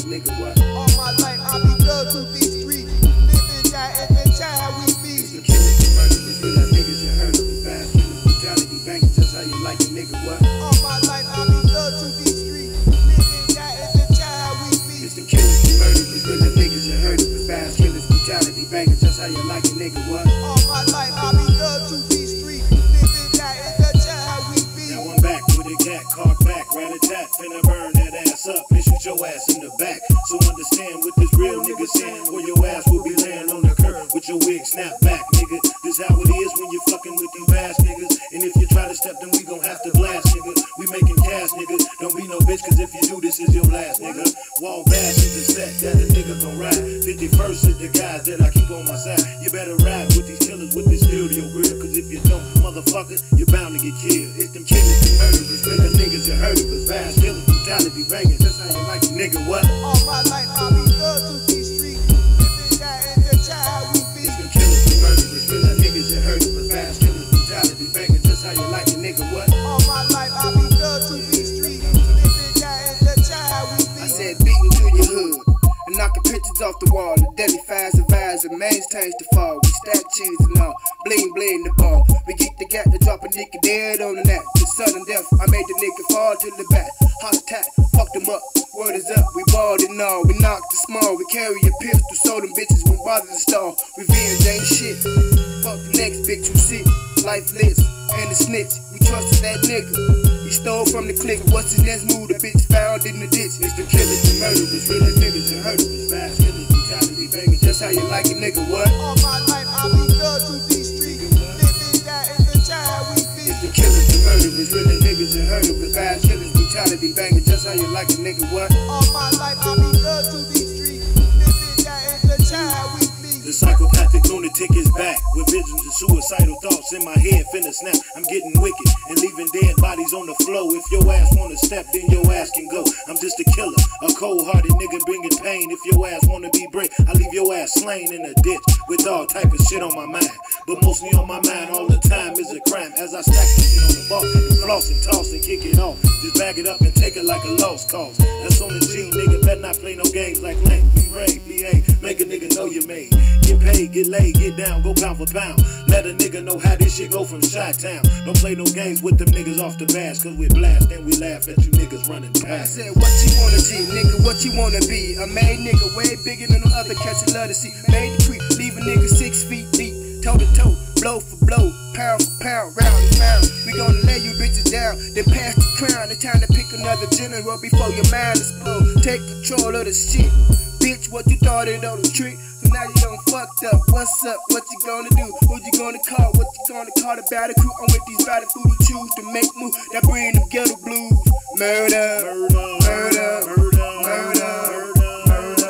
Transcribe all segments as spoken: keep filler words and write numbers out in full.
nigga, what? All my life I be good to these streets. Living that adventure how we be. It's the killers, the murderers, real ass niggas, you heard of it. Fast killers, brutality, banging, just how you like it, nigga, what? All my life I be good to these streets. Living that adventure how we be. It's the killers, the murderers, real ass niggas, you heard of it. Fast killers, brutality, banging, just how you like it, nigga, what? All my life I be good to these streets. Living that adventure how we be. Now I'm back with a gat, cock back, rat-a-tat, finna burn that ass up and shoot your ass in the back. So understand what this real nigga saying, or your ass will be laying on the curb with your wig snapped back, nigga. This how it is when you fucking with these ass niggas. And if you try to step, then we gon' have to blast, nigga. We making cash, nigga. Don't be no bitch, cause if you do, this is your last, nigga. Wall bash is the set that a nigga gon' ride. fifty-first is the guys that I keep on my side. You better ride with these killers with this steel to your grill, cause if you don't, motherfucker, you're bound to get killed. It's them killers and murderers, real niggas, you heard of us. Fast killers, brutality, banging, that's how you like it, nigga, what? All my life I be good to these streets. Living that adventure how we be. It's them killers and murderers, real niggas, you heard of us. Fast killers, brutality, banging, just how you like it, nigga, what? All my life I be good to these streets. Living that adventure how we be. I said beating through your hood and knocking pictures off the wall. The deadly fires and vibes and maintains to fall. We stack cheese and all, bling bling the ball. We get the gat to drop a nigga dead on the net. The sudden death, I made the nigga fall to the back. Heart attack, fucked him up. Word is up, we balled and all. We knocked the small, we carry a pistol, so them bitches won't bother to stall. Revenge ain't shit. Fuck the next bitch who sick, lifeless, and the snitch. We trusted that nigga. He stole from the clique. What's his next move? The bitch found in the ditch. It's the killers and murderers, real niggas, you heard of us. Fast killers, brutality, banging, just how you like it, nigga, what? All my life I be good to these streets. Living that adventure how we be. It's the killers and murderers, real niggas, you heard of us. Fast killers, brutality, banging, just how you like it, nigga, what? All my life I be good to these streets. Living that adventure how we be. The psychopathic lunatic is back with visions of suicidal thoughts in my head finna snap. I'm getting wicked and leaving dead bodies on the floor. If your ass wanna step, then your ass can go. I'm just a killer, a cold-hearted nigga bringing pain. If your ass wanna be brave, I leave your ass slain in a ditch with all type of shit on my mind. But mostly on my mind all the time is a crime. As I stack this shit on the ball and floss and toss and kick it off, just bag it up and take it like a lost cause. That's on the G, nigga. Better not play no games like Lane, Ray, B A. Make a nigga know you made. Get paid, get laid, get down, go pound for pound. Let a nigga know how this shit go from Chi-Town. Don't play no games with them niggas off the bash, cause we blast and we laugh at you niggas running I past. said, what you wanna be, nigga, what you wanna be? A made nigga way bigger than the other cats you love to see. Made the creep, leave a nigga six feet deep, toe to toe, blow for blow, pound for pound, round and round. We gonna lay you bitches down, then pass the crown. It's time to pick another general before your mind explode. Take control of the shit. Bitch, what you thought it on the trick? So now you done fucked up. What's up? What you gonna do? Who you gonna call? What you gonna call the battle crew? I'm with these battle food to choose to make moves that bring them ghetto blues. Murder, murder, murder, murder, murder.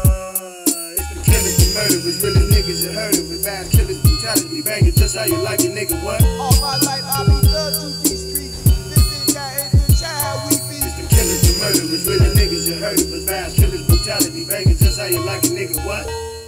It's the killers and murderers, real niggas, you heard of it. Fast killers, brutality, banging, just how you like it, nigga, what? All my life I be good to these streets. Living that adventure how we be. It's the killers and murderers, real niggas, you heard of us. Fast killers, brutality, banging, just how you like it, nigga, what?